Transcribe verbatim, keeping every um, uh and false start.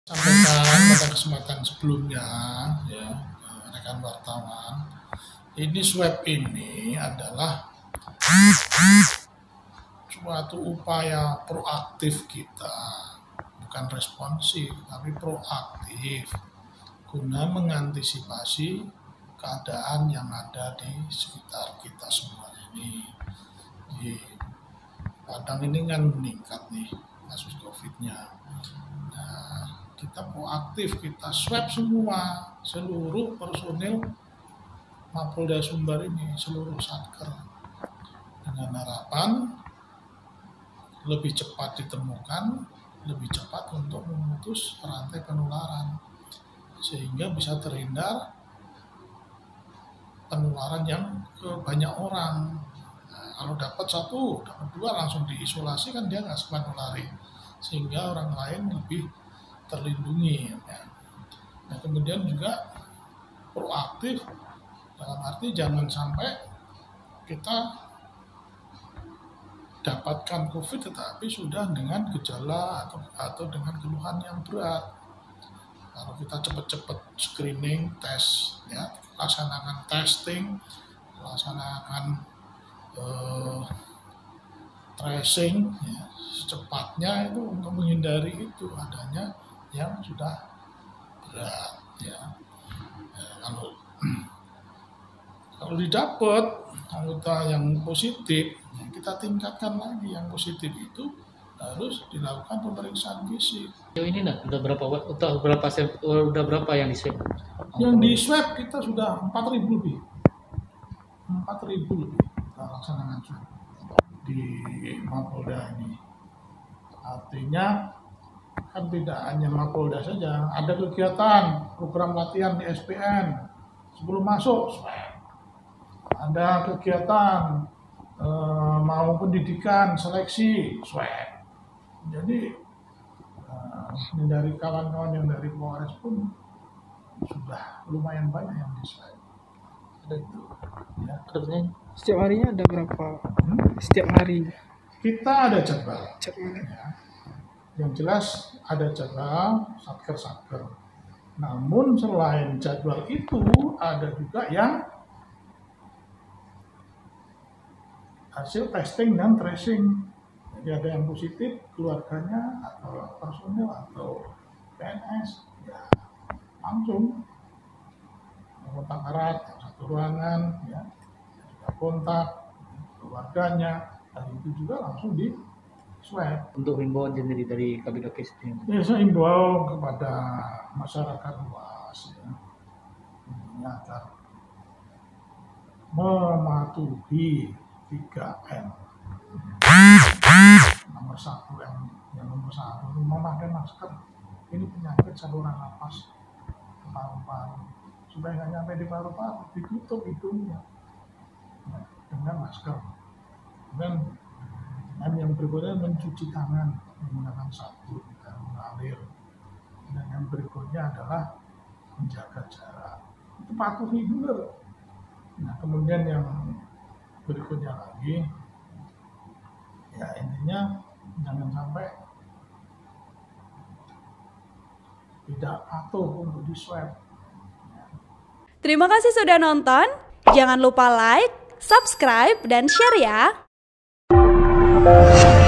Sampaikan pada kesempatan sebelumnya, ya, rekan wartawan, ini swab ini adalah suatu upaya proaktif kita, bukan responsif, tapi proaktif, guna mengantisipasi keadaan yang ada di sekitar kita semua ini. Di Padang ini kan meningkat nih kasus COVID-nya. Nah, kita proaktif, kita swab semua, seluruh personil Mapolda Sumbar ini, seluruh satker, dengan harapan lebih cepat ditemukan, lebih cepat untuk memutus rantai penularan, sehingga bisa terhindar penularan yang ke banyak orang. Nah, kalau dapat satu, dapat dua, langsung diisolasi, kan dia nggak sempat nulari, sehingga orang lain lebih terlindungi. Ya. Nah, kemudian juga proaktif, dalam arti jangan sampai kita dapatkan COVID tetapi sudah dengan gejala atau atau dengan keluhan yang berat. Kalau kita cepat-cepat screening, tes, ya, laksanakan testing, laksanakan uh, tracing, ya, secepatnya itu untuk menghindari itu adanya yang sudah berat, ya. Ya, kalau kalau didapat anggota yang positif, ya, kita tingkatkan lagi yang positif itu, harus dilakukan pemeriksaan fisik. Ini nah, udah berapa udah berapa udah berapa yang di swab? Yang di swab kita sudah empat ribu lebih. empat ribu lebih kita laksanakan swab di Mapolda ini. Artinya kan tidak hanya Mapolda saja, ada kegiatan program latihan di S P N sebelum masuk swab. Ada kegiatan eh, mau pendidikan seleksi swab. Jadi eh, dari kawan-kawan yang dari Polres pun sudah lumayan banyak yang di swab. Itu, ya. Setiap harinya ada berapa? Hmm? Setiap hari kita ada jadwal. Ya. Yang jelas ada jadwal satker-satker. Namun selain jadwal itu ada juga yang hasil testing dan tracing. Jadi ada yang positif, keluarganya atau personil atau P N S, ya langsung kontak erat satu ruangan, ya, kontak keluarganya, dan itu juga langsung di swab. Untuk himbauan sendiri dari Kabid Dokes ini? Ya, saya himbau kepada masyarakat luas, ya, ini agar mematuhi tiga M. Nomor satu yang, yang nomor satu memakai masker. Ini penyakit saluran nafas paru-paru. Supaya nggak nyampe di paru-paru, ditutup hidungnya, ya, dengan masker. Dan M yang berikutnya mencuci tangan menggunakan sabun dan mengalir. Dan yang berikutnya adalah menjaga jarak. Itu patuhi dulu. Nah, kemudian yang berikutnya lagi, ya intinya jangan sampai tidak patuh untuk di swab. Terima kasih sudah nonton. Jangan lupa like, subscribe, dan share ya.